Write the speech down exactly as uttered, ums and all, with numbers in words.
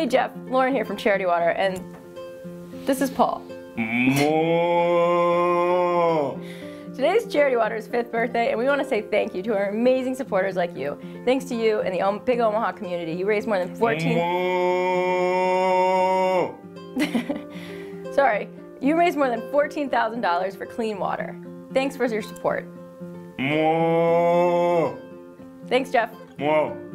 Hey Jeff, Lauren here from Charity Water, and this is Paul. Moo. Today's Charity Water's fifth birthday, and we want to say thank you to our amazing supporters like you. Thanks to you and the Big Omaha community, you raised more than fourteen. Moo. Sorry, you raised more than fourteen thousand dollars for clean water. Thanks for your support. Moo. Thanks, Jeff. Moo.